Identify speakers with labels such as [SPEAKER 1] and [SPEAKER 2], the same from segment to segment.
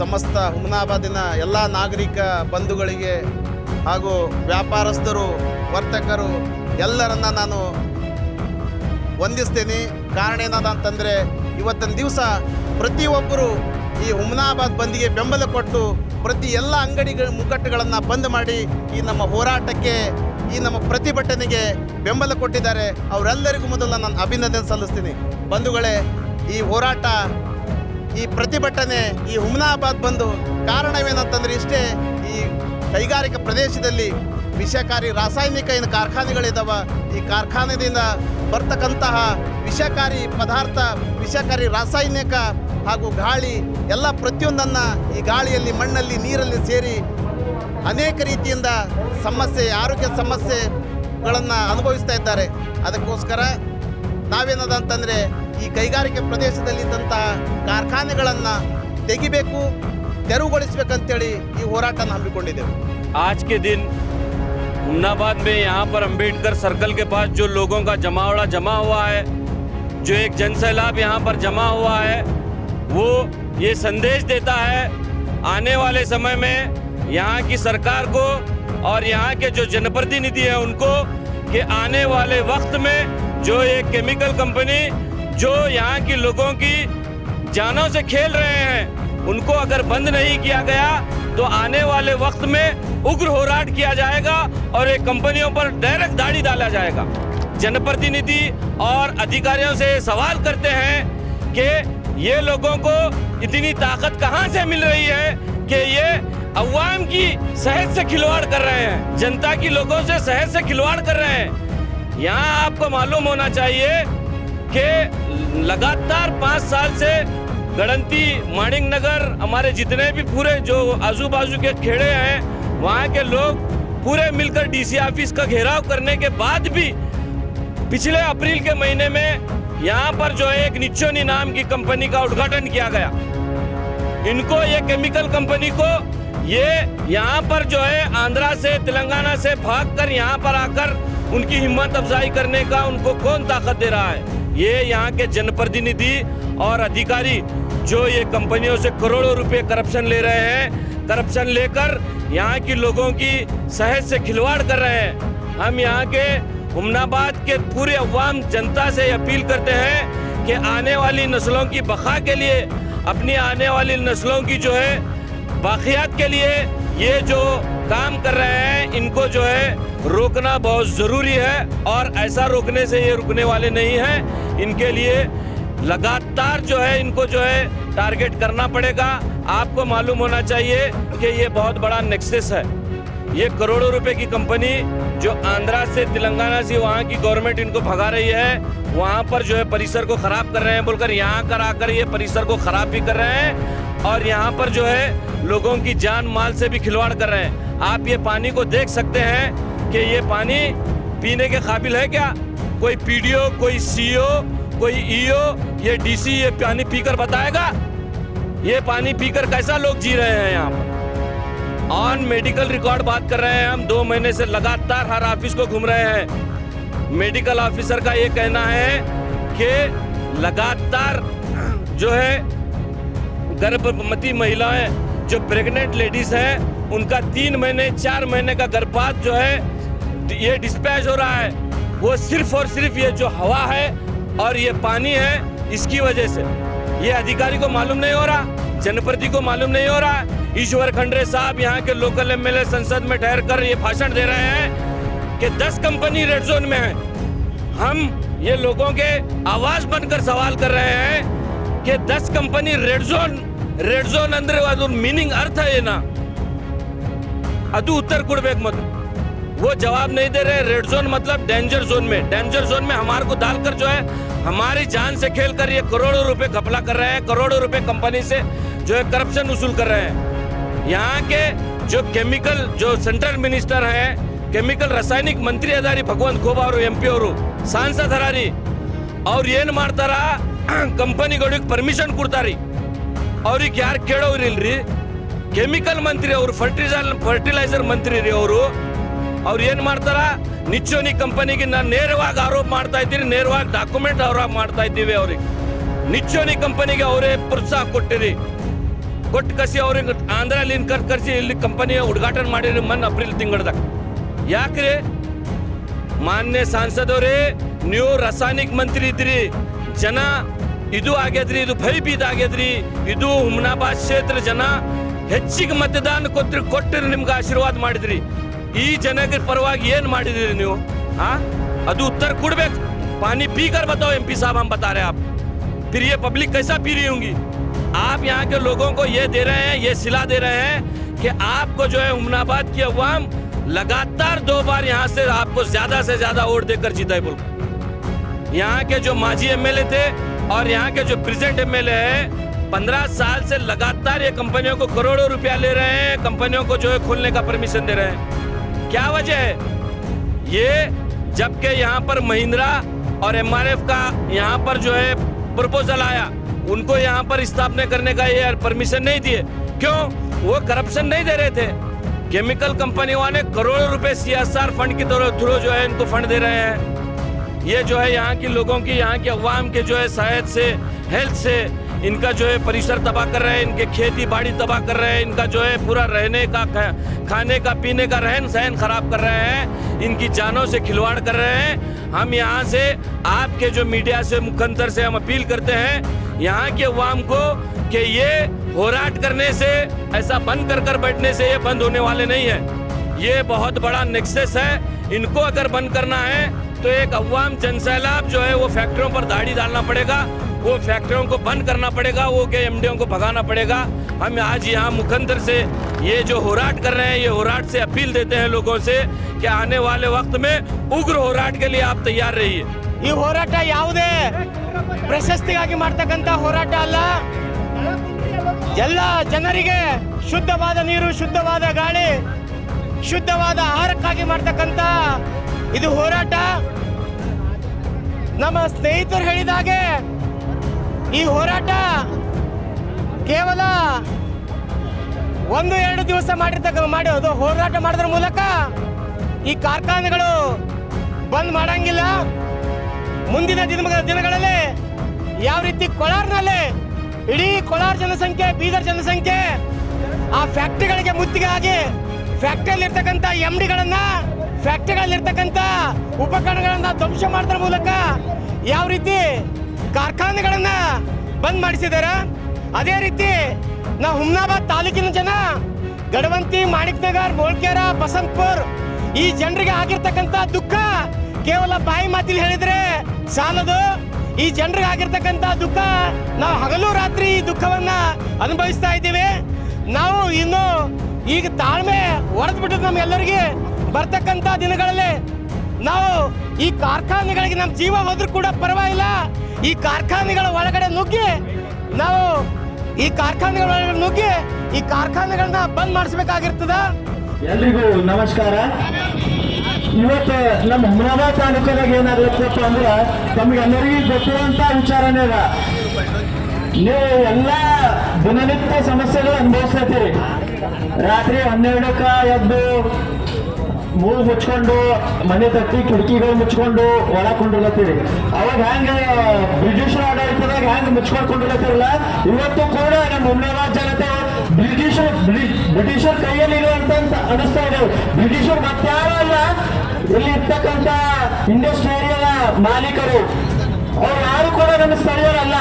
[SPEAKER 1] ಸಮಸ್ತ ಹುಮನಾಬಾದಿನ ಎಲ್ಲ ನಾಗರಿಕ ಬಂಧುಗಳಿಗೆ ಹಾಗೂ ವ್ಯಾಪಾರಸ್ಥರು ವರ್ತಕರು ಎಲ್ಲರನ್ನ ನಾನು ವಂದಿಸ್ತೀನಿ. ಕಾರಣ ಏನದ ಅಂತಂದರೆ ಇವತ್ತಿನ ದಿವಸ ಪ್ರತಿಯೊಬ್ಬರು ಈ ಹುಮನಾಬಾದ್ ಬಂದ್ಗೆ ಬೆಂಬಲ ಕೊಟ್ಟು ಪ್ರತಿ ಎಲ್ಲ ಅಂಗಡಿಗಳ ಮುಗ್ಗಟ್ಟುಗಳನ್ನು ಬಂದ್ ಮಾಡಿ ಈ ನಮ್ಮ ಹೋರಾಟಕ್ಕೆ ಈ ನಮ್ಮ ಪ್ರತಿಭಟನೆಗೆ ಬೆಂಬಲ ಕೊಟ್ಟಿದ್ದಾರೆ. ಅವರೆಲ್ಲರಿಗೂ ಮೊದಲು ನಾನು ಅಭಿನಂದನೆ ಸಲ್ಲಿಸ್ತೀನಿ. ಬಂಧುಗಳೇ, ಈ ಹೋರಾಟ ಈ ಪ್ರತಿಭಟನೆ ಈ ಹುಮನಾಬಾದ್ ಬಂದು ಕಾರಣವೇನಂತಂದರೆ ಇಷ್ಟೇ, ಈ ಕೈಗಾರಿಕಾ ಪ್ರದೇಶದಲ್ಲಿ ವಿಷಕಾರಿ ರಾಸಾಯನಿಕ ಏನು ಕಾರ್ಖಾನೆಗಳಿದ್ದಾವೆ, ಈ ಕಾರ್ಖಾನೆಯಿಂದ ಬರ್ತಕ್ಕಂತಹ ವಿಷಕಾರಿ ಪದಾರ್ಥ ವಿಷಕಾರಿ ರಾಸಾಯನಿಕ ಹಾಗೂ ಗಾಳಿ ಎಲ್ಲ ಪ್ರತಿಯೊಂದನ್ನು ಈ ಗಾಳಿಯಲ್ಲಿ ಮಣ್ಣಲ್ಲಿ ನೀರಲ್ಲಿ ಸೇರಿ ಅನೇಕ ರೀತಿಯಿಂದ ಸಮಸ್ಯೆ ಆರೋಗ್ಯ ಸಮಸ್ಯೆಗಳನ್ನು ಅನುಭವಿಸ್ತಾ ಇದ್ದಾರೆ. ಅದಕ್ಕೋಸ್ಕರ ನಾವೇನದ ಅಂತಂದರೆ ಈ ಕೈಗಾರಿಕೆ ಪ್ರದೇಶದಲ್ಲಿದ್ದಂತಹ ಕಾರ್ಖಾನೆಗಳನ್ನು ತೆಗಿಬೇಕು, ತೆರವುಗೊಳಿಸಬೇಕಂತೇಳಿ ಈ ಹೋರಾಟನ ಹಮ್ಮಿಕೊಂಡಿದ್ದೆವು.
[SPEAKER 2] आज के दिन हुमनाबाद में यहाँ पर अंबेडकर सर्कल के पास जो लोगों का जमा हुआ है, जो एक जनसैलाब यहाँ पर जमा हुआ है, वो ये संदेश देता है आने वाले समय में यहाँ की सरकार को और यहाँ के जो जनप्रतिनिधि हैं उनको कि आने वाले वक्त में जो एक केमिकल कंपनी जो यहाँ की लोगों की जानों से खेल रहे हैं, उनको अगर बंद नहीं किया गया तो आने वाले वक्त में उग्र होराट किया जाएगा और एक कंपनियों पर डायरेक्ट दाढ़ी डाला जाएगा। जनप्रतिनिधि और अधिकारियों से सवाल करते हैं कि ये लोगों को इतनी ताकत कहां से मिल रही है कि ये अवाम की सेहत से खिलवाड़ कर रहे हैं, जनता की लोगों से सेहत से खिलवाड़ कर रहे हैं। यहाँ आपको मालूम होना चाहिए कि लगातार 5 साल से गड़ंती, माणिक नगर, हमारे जितने भी पूरे जो आजू बाजू के खेड़े हैं, वहाँ के लोग पूरे मिलकर डीसी ऑफिस का घेराव करने के बाद भी पिछले अप्रैल के महीने में यहाँ पर जो है एक निच्चोनी नाम की कंपनी का उद्घाटन किया गया। इनको ये केमिकल कंपनी को ये यहाँ पर जो है आंध्रा से तेलंगाना से भागकर यहाँ पर आकर उनकी हिम्मत अफजाई करने का उनको कौन ताकत दे रहा है? ये यहाँ के जनप्रतिनिधि और अधिकारी जो ये कंपनियों से करोड़ों रुपए करप्शन ले रहे हैं, करप्शन लेकर यहाँ की लोगों की सेहत से खिलवाड़ कर रहे हैं। हम यहाँ के हुमनाबाद के पूरे अवाम जनता से अपील करते हैं कि आने वाली नस्लों की बका के लिए, अपनी आने वाली नस्लों की जो है बाकियात के लिए ये जो काम कर रहे हैं, इनको जो है रोकना बहुत ज़रूरी है और ऐसा रोकने से ये रुकने वाले नहीं हैं। इनके लिए लगातार जो है इनको जो है टारगेट करना पड़ेगा। आपको मालूम होना चाहिए कि ये बहुत बड़ा नेक्सस है। ये करोड़ों रुपए की कंपनी जो आंध्रा से तेलंगाना से वहाँ की गवर्नमेंट इनको भगा रही है, वहाँ पर जो है परिसर को ख़राब कर रहे हैं बोलकर यहाँ कर आकर ये परिसर को ख़राब भी कर रहे हैं और यहाँ पर जो है लोगों की जान माल से भी खिलवाड़ कर रहे हैं। आप ये पानी को देख सकते हैं कि ये पानी पीने के काबिल है क्या? कोई पीडीओ, कोई सीओ, कोई ईओ, ये डीसी ये पानी पीकर बताएगा? ये पानी पीकर कैसा लोग जी रहे हैं यहाँ पर? ऑन मेडिकल रिकॉर्ड बात कर रहे हैं हम। 2 महीने से लगातार हर ऑफिस को घूम रहे हैं। मेडिकल ऑफिसर का ये कहना है कि लगातार जो है गर्भवती महिलाएं जो प्रेग्नेंट लेडीज हैं उनका 3 महीने 4 महीने का गर्भपात जो है ये डिस्पैच हो रहा है। वो सिर्फ और सिर्फ ये जो हवा है और ये पानी है इसकी वजह से। ये अधिकारी को मालूम नहीं हो रहा, जनप्रति को मालूम नहीं हो रहा। ईश्वर खंडरे साहब यहाँ के लोकल एमएलए संसद में ठहर कर ये भाषण दे रहे हैं कि 10 कंपनी रेड जोन में है। हम ये लोगों के आवाज बनकर सवाल कर रहे हैं कि 10 कंपनी रेड जोन अंदर मीनिंग अर्थ है ये ना अदू उत्तर कुड़बेक मत वो जवाब नहीं दे रहे। रेड जोन मतलब डेंजर जोन में, डेंजर जोन में हमारे को डालकर जो है हमारी जान से खेलकर ये करोड़ों रुपए घपला कर रहे हैं, करोड़ों रुपए कंपनी से जो है करप्शन वसूल कर रहे हैं। यहाँ के जो केमिकल जो सेंट्रल मिनिस्टर हैं, केमिकल रासायनिक मंत्री अदारी भगवंत खोबा और एमपी और सांसद हरारी और ಏನು ಮಾಡ್ತಾರ ಕಂಪನಿಗಳಿಗೆ ಪರ್ಮಿಷನ್ ಕೊಡ್ತಾರಿ ಅವ್ರಿಗೆ ಯಾರು ಕೇಳೋರಿಲ್ರಿ ಕೆಮಿಕಲ್ ಮಂತ್ರಿ ಅವರು ಫರ್ಟಿಲೈಸರ್ ಮಂತ್ರಿ ರೀ ಅವ್ರು ಏನು ಮಾಡ್ತಾರ ನಿಚ್ಚೋನಿ ಕಂಪನಿಗೆ ನಾನು ನೇರವಾಗಿ ಆರೋಪ ಮಾಡ್ತಾ ಇದ್ದೀರಿ ನೇರವಾಗಿ ಡಾಕ್ಯುಮೆಂಟ್ ಆರೋಪ ಮಾಡ್ತಾ ಇದ್ದೀವಿ ಅವ್ರಿಗೆ ನಿಚ್ಚೋನಿ ಕಂಪನಿಗೆ ಅವರೇ ಪ್ರೋತ್ಸಾಹ ಕೊಟ್ಟಿರಿ ಕೊಟ್ಟು ಕಸಿ ಅವ್ರಿಗೆ ಆಂಧ್ರಲ್ಲಿ ಕರ್ಸಿ ಇಲ್ಲಿ ಕಂಪನಿ ಉದ್ಘಾಟನೆ ಮಾಡಿರಿ ಮೊನ್ನೆ ಏಪ್ರಿಲ್ ತಿಂಗಳದಾಗ. ಯಾಕ್ರಿ ಮಾನ್ಯ ಸಂಸದವರೇ, ನೀವು ರಾಸಾಯನಿಕ ಮಂತ್ರಿ ಇದ್ರಿ, ಜನ ಇದು ಆಗ್ಯದ್ರಿ, ಇದು ಭಯಭೀತ ಆಗ್ಯದ್ರಿ, ಇದು ಹುಮ್ನಾಬಾದ್ ಕ್ಷೇತ್ರ ಜನ ಹೆಚ್ಚಿಗೆ ಮತದಾನ ಕೊಟ್ಟರೆ ನಿಮ್ಗೆ ಆಶೀರ್ವಾದ ಮಾಡಿದ್ರಿ. ಈ ಜನಗಳ ಪರವಾಗಿ ಏನು ಮಾಡಿದ್ರಿ ನೀವು? ಅದು उत्तर ಕೊಡ್ಬೇಕು. पानी पीकर बताओ एमपी साहब, हम बता रहे हैं आप, फिर ये पब्लिक कैसा पी रही होंगी? आप यहाँ के लोगों को ये दे रहे हैं, ये सिला दे रहे हैं कि आपको जो है हुमनाबाद की अवाम लगातार 2 बार यहाँ से आपको ज्यादा से ज्यादा वोट देकर जीता है। बोल यहाँ के जो माजी एमएलए थे और यहाँ के जो प्रेजेंट एमएलए है 15 साल से लगातार ये कंपनियों को करोड़ों रुपया ले रहे हैं, कंपनियों को जो है खोलने का परमिशन दे रहे हैं। क्या वजह है? ये जबकि यहाँ पर महिंद्रा और एमआरएफ का यहाँ पर जो है प्रपोजल आया, उनको यहाँ पर स्थापना करने का ये परमिशन नहीं दिए। क्यों? वो करप्शन नहीं दे रहे थे। केमिकल कंपनी वाले करोड़ों रुपए CSR फंड की थ्रू जो है इनको फंड दे रहे हैं। ये जो है यहाँ की लोगों की, यहाँ के अवाम के जो है सेहत से, हेल्थ से इनका जो है परिसर तबाह कर रहे हैं, इनके खेती बाड़ी तबाह कर रहे हैं, इनका जो है पूरा रहने का, खाने का, पीने का रहन सहन खराब कर रहे हैं, इनकी जानों से खिलवाड़ कर रहे हैं। हम यहाँ से आपके जो मीडिया से मुखंतर से हम अपील करते हैं यहाँ के अवाम को कि ये होराट करने से, ऐसा बंद कर बैठने से ये बंद होने वाले नहीं है। ये बहुत बड़ा नेक्सस है, इनको अगर बंद करना है तो एक अवाम जनसैलाब जो है वो फैक्ट्रियों पर दाढ़ी डालना पड़ेगा, वो फैक्ट्रियों को बंद करना पड़ेगा, वो के एमडीओ को भगाना पड़ेगा। हम आज यहाँ मुखंतर से ये जो होराट कर रहे हैं, ये होराट से अपील देते हैं लोगों से कि आने वाले वक्त में उग्र होराट के लिए आप तैयार रहिए।
[SPEAKER 3] ಈ ಹೋರಾಟ ಯಾವುದೇ ಪ್ರಶಸ್ತಿಗಾಗಿ ಮಾಡ್ತಕ್ಕಂಥ ಹೋರಾಟ ಅಲ್ಲ. ಎಲ್ಲ ಜನರಿಗೆ ಶುದ್ಧವಾದ ನೀರು, ಶುದ್ಧವಾದ ಗಾಳಿ, ಶುದ್ಧವಾದ ಆಹಾರಕ್ಕಾಗಿ ಮಾಡ್ತಕ್ಕಂಥ ಇದು ಹೋರಾಟ. ನಮ್ಮ ಸ್ನೇಹಿತರು ಹೇಳಿದಾಗೆ ಈ ಹೋರಾಟ ಕೇವಲ 1-2 ದಿವಸ ಮಾಡೋದು ಹೋರಾಟ ಮಾಡೋದ್ರ ಮೂಲಕ ಈ ಕಾರ್ಖಾನೆಗಳು ಬಂದ್ ಮಾಡಂಗಿಲ್ಲ. ಮುಂದಿನ ದಿನಗಳಲ್ಲಿ ಯಾವ ರೀತಿ ಕೋಲಾರ್ನಲ್ಲಿ ಇಡೀ ಕೋಲಾರ ಜನಸಂಖ್ಯೆ, ಬೀದರ್ ಜನಸಂಖ್ಯೆ ಆ ಫ್ಯಾಕ್ಟ್ರಿಗಳಿಗೆ ಮುತ್ತಿಗೆ ಆಗಿ ಫ್ಯಾಕ್ಟ್ರಿಯಲ್ಲಿರ್ತಕ್ಕಂಥ MDಗಳನ್ನ, ಫ್ಯಾಕ್ಟ್ರಿಗಳಲ್ಲಿರ್ತಕ್ಕಂಥ ಉಪಕರಣಗಳನ್ನ ಧ್ವಂಸ ಮಾಡೋದ್ರ ಮೂಲಕ ಯಾವ ರೀತಿ ಕಾರ್ಖಾನೆಗಳನ್ನ ಬಂದ್ ಮಾಡಿಸಿದ್ದಾರೆ, ಅದೇ ರೀತಿ ನಾವು ಹುಮ್ನಾಬಾದ್ ತಾಲೂಕಿನ ಜನ ಗಡವಂತಿ, ಮಾಣಿಕ್ನಗರ್, ಬೋಳ್ಕೆರ, ಬಸಂತಪುರ್ ಈ ಜನರಿಗೆ ಆಗಿರ್ತಕ್ಕಂಥ ದುಃಖ ಕೇವಲ ಬಾಯಿ ಮಾತಿಲಿ ಹೇಳಿದ್ರೆ ಸಾಲದು. ಈ ಜನರಿಗೆ ಆಗಿರ್ತಕ್ಕಂಥ ದುಃಖ ನಾವು ಹಗಲು ರಾತ್ರಿ ಈ ದುಃಖವನ್ನ ಅನುಭವಿಸ್ತಾ ಇದ್ದೀವಿ. ನಾವು ಇನ್ನು ಈಗ ತಾಳ್ಮೆ ಹೊಡೆದ್ಬಿಟ್ಟು ನಮ್ಗೆಲ್ಲರಿಗೆ ಬರ್ತಕ್ಕಂಥ ದಿನಗಳಲ್ಲಿ ನಾವು ಈ ಕಾರ್ಖಾನೆಗಳಿಗೆ ನಮ್ಮ ಜೀವ ಹೋದ್ರೂ ಕೂಡ ಪರವಾಗಿಲ್ಲ, ಈ ಕಾರ್ಖಾನೆಗಳ ಒಳಗಡೆ ನುಗ್ಗಿ ನಾವು ಈ ಕಾರ್ಖಾನೆಗಳ ಒಳಗಡೆ ನುಗ್ಗಿ ಈ ಕಾರ್ಖಾನೆಗಳನ್ನ ಬಂದ್ ಮಾಡಿಸ್ಬೇಕಾಗಿರ್ತದ.
[SPEAKER 4] ಎಲ್ರಿಗೂ ನಮಸ್ಕಾರ. ಇವತ್ತು ನಮ್ಮ ಹುಮ್ನಾಬಾದ್ ತಾಲೂಕದಾಗ ಏನಾಗ್ಲತ್ತಪ್ಪ ಅಂದ್ರೆ ತಮಗೆಲ್ಲರಿಗೂ ಗೊತ್ತಿರುವಂತ ವಿಚಾರನೇ ಅದ. ನೀವು ಎಲ್ಲ ದಿನನಿತ್ಯ ಸಮಸ್ಯೆಗಳು ಅನುಭವಿಸ್ತೀರಿ. ರಾತ್ರಿ 12ಕ್ಕ ಎದ್ದು ಮೂಗು ಮುಚ್ಕೊಂಡು, ಮನೆ ತಟ್ಟಿ ಕಿಟಕಿಗಳು ಮುಚ್ಕೊಂಡು ಒಳಗೆ ಕೊಂಡಿರ್ಲತ್ತೀರಿ. ಅವಾಗ ಹೆಂಗ ಬ್ರಿಟಿಷರ್ ಆಡಳಿತದಾಗ ಹೆಂಗ್ ಮುಚ್ಕೊಂಡ್ಕೊಂಡಿರ್ಲತ್ತಿರಲ್ಲ, ಇವತ್ತು ಕೂಡ ನಮ್ಮ ಹುಮ್ನಾಬಾದ್ ಜನತೆ ಬ್ರಿಟಿಷರ್ ಕೈಯಲ್ಲಿ ಇರುವಂತ ಅನಿಸ್ತಾ ಇದೆ. ಬ್ರಿಟಿಷರ್ ಮತ್ತಾರು ಅಲ್ಲ, ಇಲ್ಲಿ ಇರ್ತಕ್ಕಂಥ ಇಂಡಸ್ಟ್ರಿಯಲ್ ಮಾಲೀಕರು. ಅವ್ರು ಯಾರು ಕೂಡ ನಮ್ಮ ಸ್ಥಳೀಯರಲ್ಲ,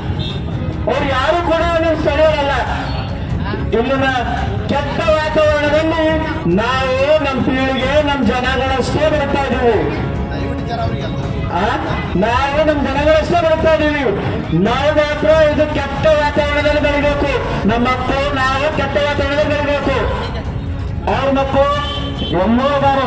[SPEAKER 4] ಇಲ್ಲಿನ ಕೆಟ್ಟ ವಾತಾವರಣದಲ್ಲಿ ನಾವು ನಮ್ಮ ಪೀಳಿಗೆ, ನಮ್ಮ ಜನಗಳಷ್ಟೇ ಬರ್ತಾ ಇದ್ದೀವಿ. ನಾವು ಮಾತ್ರ ಇದು ಕೆಟ್ಟ ವಾತಾವರಣದಲ್ಲಿ ಬೆಳಿಬೇಕು. ನಮ್ಮ ಮಕ್ಕಳು ನಾವು ಕೆಟ್ಟ ವಾತಾವರಣದಲ್ಲಿ ಬೆಳಿಬೇಕು. ಅವ್ರ ಮಕ್ಕಳು ಎಲ್ಲೋ ಇದ್ದಾರೆ,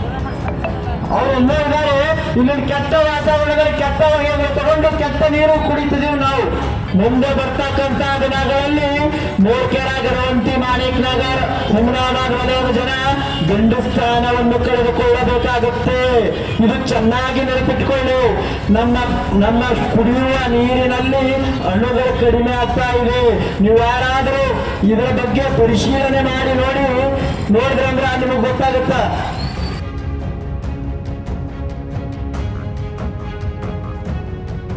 [SPEAKER 4] ಇಲ್ಲಿ ಕೆಟ್ಟ ವಾತಾವರಣದಲ್ಲಿ ಕೆಟ್ಟ ಹೊಗೆಯನ್ನು ತಗೊಂಡು ಕೆಟ್ಟ ನೀರು ಕುಡಿತಿದೀವಿ ನಾವು. ಮುಂದೆ ಬರ್ತಕ್ಕಂಥ ದಿನಗಳಲ್ಲಿ ಮೋರ್ಕೆರ, ಗರವಂತಿ, ಮಾಣಿಕ್ ನಗರ್, ಹುಮ್ನಾಬಾದ್ ವಲಯದ ಜನ ಗಂಡು ಸ್ಥಾನವನ್ನು ಕಳೆದುಕೊಳ್ಳಬೇಕಾಗುತ್ತೆ. ಇದು ಚೆನ್ನಾಗಿ ನೆನಪಿಟ್ಕೊಳ್ಳಿ. ನಮ್ಮ ಕುಡಿಯುವ ನೀರಿನಲ್ಲಿ ಅಣುಗಳು ಕಡಿಮೆ ಆಗ್ತಾ ಇದೆ. ನೀವು ಯಾರಾದರೂ ಇದರ ಬಗ್ಗೆ ಪರಿಶೀಲನೆ ಮಾಡಿ ನೋಡಿದ್ರೆ ಅಂದ್ರೆ ನಿಮಗೆ ಗೊತ್ತಾಗುತ್ತ.